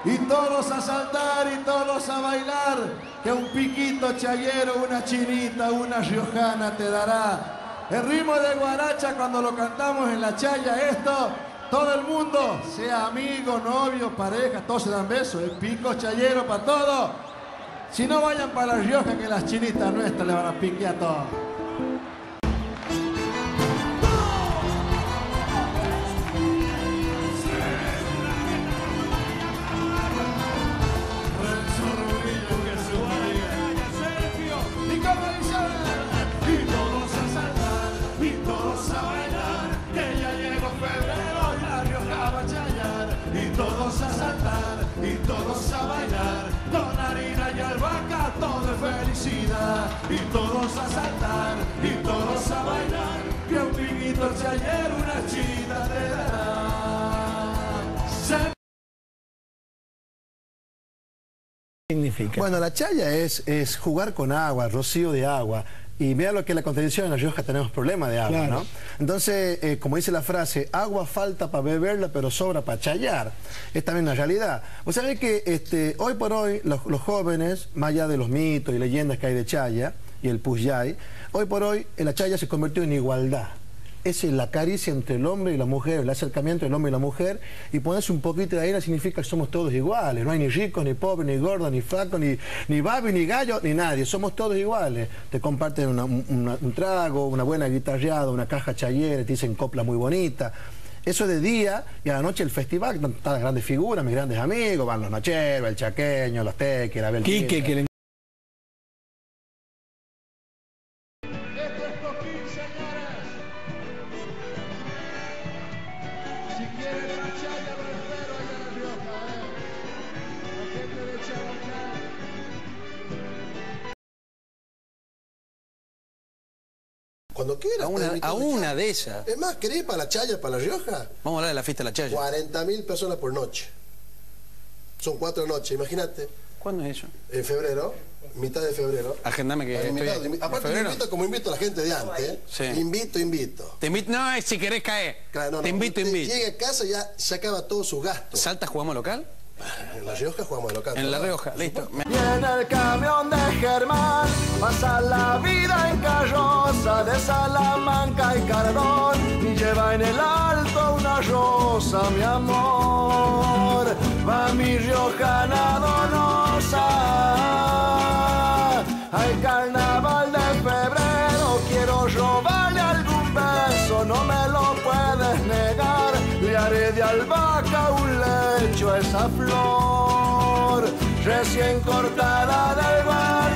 y todos a saltar y todos a bailar, que un piquito chayero, una chinita, una riojana te dará. El ritmo de guaracha cuando lo cantamos en la chaya, esto, todo el mundo, sea amigo, novio, pareja, todos se dan besos, el pico chayero para todos. Si no, vayan para La Rioja, que las chinitas nuestras le van a piquear todo. Todos a saltar y todos a bailar, con harina y albahaca todo es felicidad. Y todos a saltar y todos a bailar, que un piquito chayer una chita te dará. Significa. Bueno, la chaya es jugar con agua, rocío de agua. Y mira lo que es la contradicción, en La Rioja tenemos problemas de agua, claro, ¿no? Entonces, como dice la frase, agua falta para beberla, pero sobra para chayar. Es también una realidad. O sea, que hoy por hoy los jóvenes, más allá de los mitos y leyendas que hay de chaya y el puyay, hoy por hoy la chaya se convirtió en igualdad. Es la caricia entre el hombre y la mujer, el acercamiento del hombre y la mujer, y ponerse un poquito de arena significa que somos todos iguales. No hay ni ricos, ni pobres, ni gordos, ni flacos, ni babi, ni gallo, ni nadie. Somos todos iguales. Te comparten un trago, una buena guitarreada, una caja chayera, te dicen copla muy bonita. Eso de día, y a la noche el festival, están las grandes figuras, mis grandes amigos, van los Nacheros, el Chaqueño, los Teques, la Quique, que le... Si quieren la chaya, lo espero allá en La Rioja, La gente de Chabacán. Cuando quieras. A una de esas. Es más, ¿querés ir para la chaya, para La Rioja? Vamos a hablar de la fiesta de la chaya. 40.000 personas por noche. Son 4 noches, imagínate. ¿Cuándo es eso? En febrero, mitad de febrero. Agendame que estoy... Aparte te invito como invito a la gente de antes. Sí. Invito. Te invito... No, es si querés caer. Claro, te invito. Llega a casa y ya se acaba todos sus gastos. ¿Salta jugamos local? En La Rioja jugamos de local. En La Rioja, listo. Y en el camión de Germán pasa la vida en carroza de Salamanca y Cardón, y lleva en el alto una rosa, mi amor. Va mi riojana donosa al carnaval de febrero. Quiero robarle algún beso, no me lo puedes negar. Le haré de albahaca un lecho a esa flor recién cortada del bar.